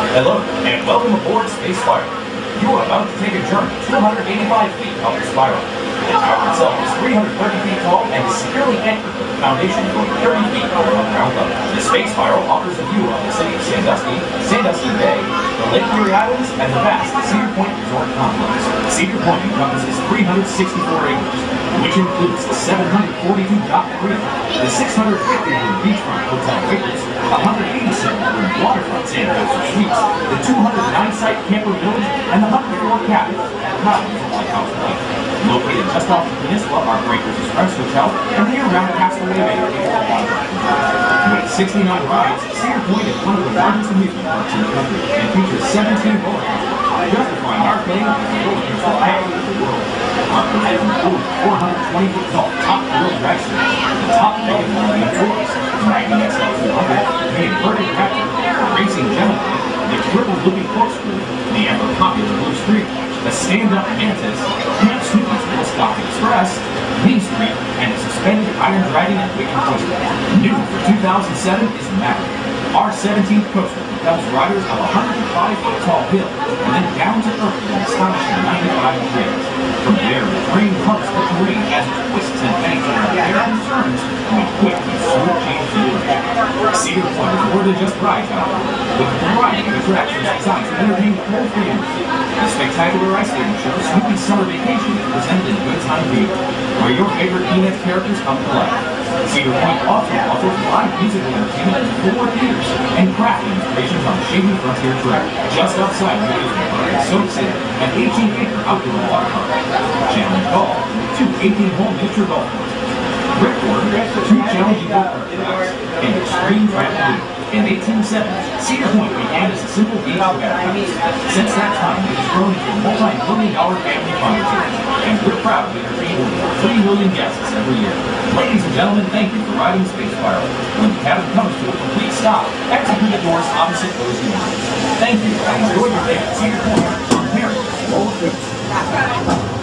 Hello, and welcome aboard Space Spiral. You are about to take a journey 285 feet up the spiral. The tower itself is 330 feet tall and is securely anchored with the foundation going 30 feet below ground level. The Space Spiral offers a view of the city of Sandusky Bay, the Lake Erie Islands, and the vast Cedar Point Resort Complex. Cedar Point encompasses 364 acres, which includes the 742-yacht marina, the 650-room beachfront hotel Acres, 187-room waterfront Sandusky Suites, the 209-site camper village, and the 104 cabins at Providence Lighthouse Lake. Located just off the peninsula are Breakers Express Hotel and the year-round Castaway Bay with 69 rides, Cedar Point is one of the largest amusement parks in the country and features 17 roller coasters, justifying our claim as the roller coaster capital of the world. Our collection includes 420-foot tall top-wheel drag strips, the top mega millennium tours, Magnum XL 200, the inverted raptor, the racing gentleman, the triple looping corkscrew, the ever-popular Blue Street, the stand-up Mantis, Camp Snoopy's Telescopic Express, Main Street, and the suspended iron dragon and wicked coaster. New for 2007 is Maverick. Our 17th coaster propels riders up a 105-foot tall hill and then down to earth with an astonishing 95 degrees. From there, the train humps the terrain as it twists and bangs around air and turns with quick and smooth change to direction. Cedar Point is more than just rides, however, with a variety of attractions designed to entertain the whole family. The spectacular ice skating show, Snoopy's Summer Vacation, is presented in Good Time Theater, where your favorite Peanuts characters come to life. Cedar Point also offers live musical entertainment in 4 theaters and craft demonstrations on the Shady Frontier Trail, just outside the amusement park in Soap City, an 18-acre outdoor water park. Challenge Golf, 2 18-hole miniature golf courses. Ripcord, 2 challenging go-kart tracks, and Extreme Trampoline. In the 1870s, Cedar Point began as a simple beach warehouse. Since that time, it has grown into a multi-million-dollar family fun resort, and we're proud to entertain over 3 million guests every year. Ladies and gentlemen, thank you for riding Space Spiral. When the cabin comes to a complete stop, exit through the doors opposite those units. Thank you, and enjoy your day at Cedar Point on Roller Coaster.